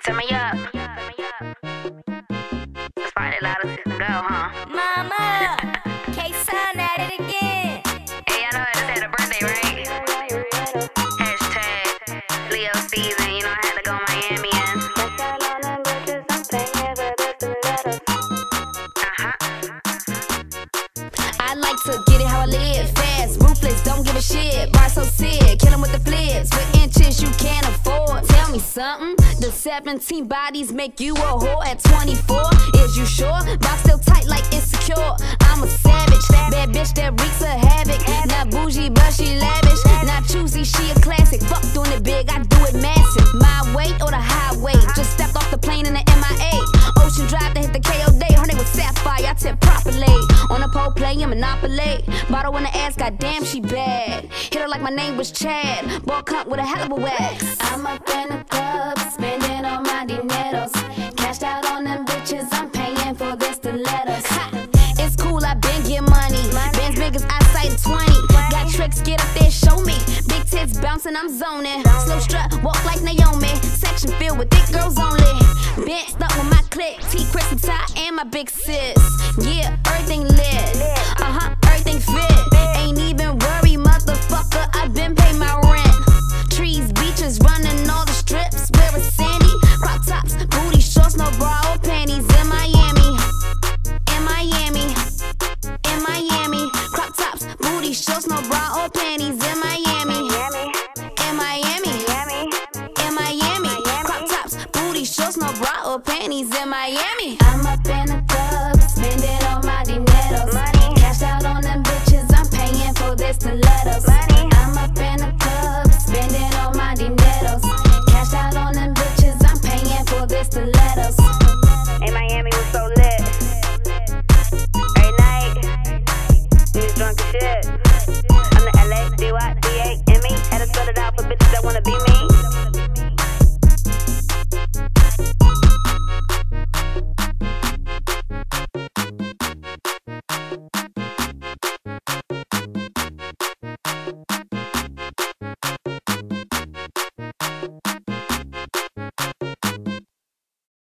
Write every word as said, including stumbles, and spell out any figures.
Turn me up. It's probably the loudest it can go, huh? Mama, K-Sun at it again. Hey, I know I just had a birthday, right? Hashtag Leo season, you know I had to go Miami and uh-huh. I like to get it how I live. Fast, ruthless, don't give a shit. Bar so sick, kill 'em with the flips. With inches you can't afford. Tell me something. The seventeen bodies make you a whore at twenty-four. Is you sure? Box still tight like Insecure. I'm a savage, bad bitch that wreaks a havoc. Not bougie, but she lavish. Not choosy, she a classic. Fuck doing it big, I do it massive. My way or the highway. Just stepped off the plane in the M I A. Ocean Drive to hit the K O D. Her name was Sapphire, I tip properly. On the pole playing Monopoly. Bottle in the ass, goddamn she bad. Hit her like my name was Chad. Ball cunt with a hell of a wax. I'm up in the club, spending all my dineros. Cashed out on them bitches, I'm paying for the stilettos. Ha! It's cool, I been get money. Bands big as eyesight twenty. Got tricks, get up there, show me. Big tits bouncing, I'm zoning. Slow strut, walk like Naomi. Section filled with thick girls only. Bent stuck with my click. T, Chris and Ty, and my big sis. Yeah, everything lit. Uh-huh, everything fit. Ain't even worry, motherfucker, I been pay my rent. Trees, beaches, running all the strips. Where is Sandy? Crop tops, booty shorts, no bra or panties. In Miami, in Miami, in Miami. Crop tops, booty shorts, no bra or panties. In Miami, in Miami, in Miami. Crop tops, booty shorts, no bra or panties. In Miami. I'm up in the club, spending all my dineros. Money cashed out on them bitches, I'm paying for this stilettos. I'm up in the club, spending all my dineros. Cashed out on them bitches, I'm paying for this stilettos. In Miami was so lit. Every night, we was drunk as shit. I'm the L A D Y D A M E. Had to spell it out for bitches that wanna be me.